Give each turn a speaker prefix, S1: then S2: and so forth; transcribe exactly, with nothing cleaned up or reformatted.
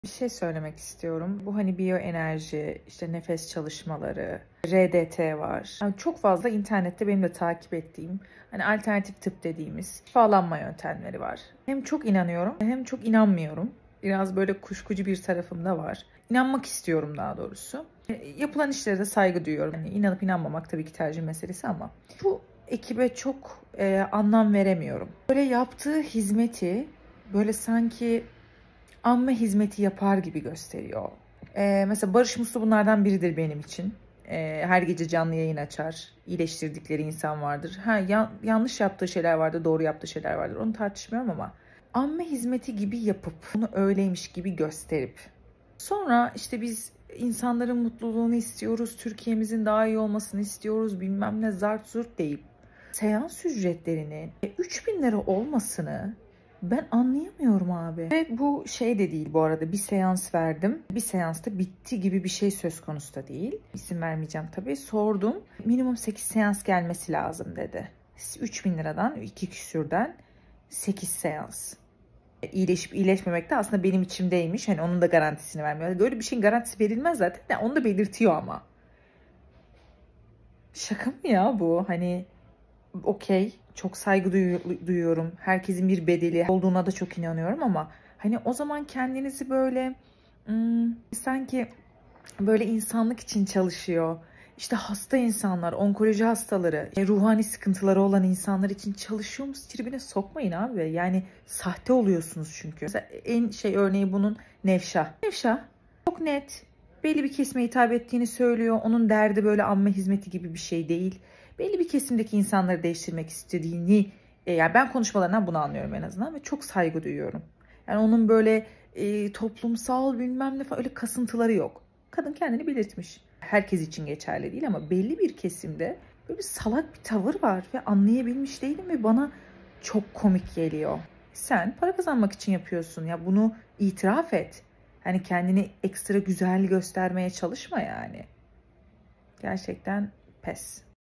S1: Bir şey söylemek istiyorum. Bu hani biyoenerji, işte nefes çalışmaları, R D T var. Yani çok fazla internette benim de takip ettiğim hani alternatif tıp dediğimiz şifalanma yöntemleri var. Hem çok inanıyorum hem çok inanmıyorum. Biraz böyle kuşkucu bir tarafım da var. İnanmak istiyorum daha doğrusu. E, Yapılan işlere de saygı duyuyorum. Hani inanıp inanmamak tabii ki tercih meselesi ama bu ekibe çok e, anlam veremiyorum. Böyle yaptığı hizmeti böyle sanki amme hizmeti yapar gibi gösteriyor. Ee, mesela Barış Muslu bunlardan biridir benim için. Ee, her gece canlı yayın açar. İyileştirdikleri insan vardır. Ha, ya- yanlış yaptığı şeyler vardır, doğru yaptığı şeyler vardır. Onu tartışmıyorum ama amme hizmeti gibi yapıp, bunu öyleymiş gibi gösterip sonra işte biz insanların mutluluğunu istiyoruz, Türkiye'mizin daha iyi olmasını istiyoruz, bilmem ne zart zurt deyip seans ücretlerinin üç bin lira olmasını ben anlayamıyorum abi. Ve bu şey de değil bu arada, bir seans verdim. Bir seansta bitti gibi bir şey söz konusu da değil. İsim vermeyeceğim tabii. Sordum. Minimum sekiz seans gelmesi lazım dedi. üç bin liradan, iki küsürden sekiz seans. İyileşip iyileşmemek de aslında benim içimdeymiş. Hani onun da garantisini vermiyor. Böyle bir şeyin garantisi verilmez zaten de onu da belirtiyor ama. Şaka mı ya bu? Hani okey, çok saygı duyu- duyuyorum. Herkesin bir bedeli olduğuna da çok inanıyorum ama hani o zaman kendinizi böyle hmm, sanki böyle insanlık için çalışıyor. İşte hasta insanlar, onkoloji hastaları, e, ruhani sıkıntıları olan insanlar için çalışıyormuş tribine sokmayın abi. Yani sahte oluyorsunuz çünkü. Mesela en şey örneği bunun Nevşah. Nevşah çok net, belli bir kesime hitap ettiğini söylüyor. Onun derdi böyle amme hizmeti gibi bir şey değil. Belli bir kesimdeki insanları değiştirmek istediğini, e, yani ben konuşmalarından bunu anlıyorum en azından ve çok saygı duyuyorum. Yani onun böyle e, toplumsal bilmem ne falan öyle kasıntıları yok. Kadın kendini belirtmiş. Herkes için geçerli değil ama belli bir kesimde böyle bir salak bir tavır var ve anlayabilmiş değilim ve bana çok komik geliyor. Sen para kazanmak için yapıyorsun ya, bunu itiraf et. Hani kendini ekstra güzel göstermeye çalışma yani. Gerçekten pes.